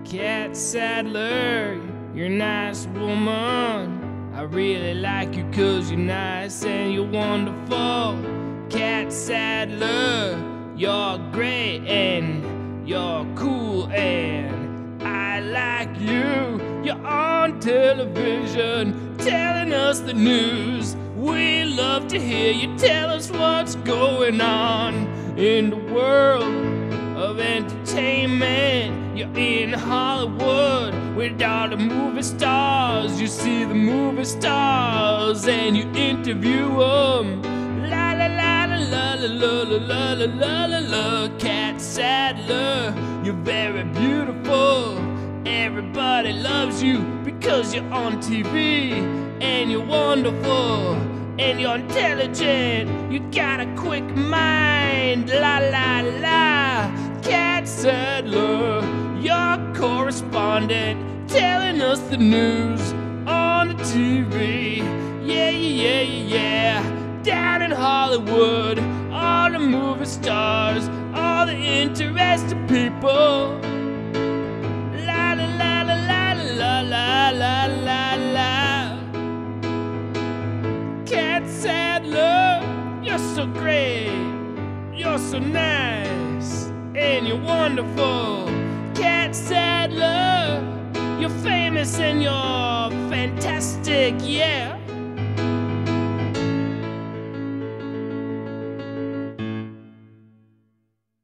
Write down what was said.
Catt Sadler, you're a nice woman. I really like you 'cause you're nice and you're wonderful. Catt Sadler, you're great and you're cool and I like you. You're on television telling us the news. We love to hear you tell us what's going on in the world of entertainment. You're in Hollywood with all the movie stars. You see the movie stars and you interview them. La la la la la la la la la la la la. Catt Sadler, you're very beautiful. Everybody loves you because you're on TV and you're wonderful and you're intelligent. You got a quick mind. La la la. Catt Sadler, your correspondent, telling us the news on the TV. Yeah, yeah, yeah, yeah. Down in Hollywood, all the movie stars, all the interested people. La la la la la la la la la la. Catt Sadler, you're so great, you're so nice, and you're wonderful. Catt Sadler, you're famous and you're fantastic, yeah.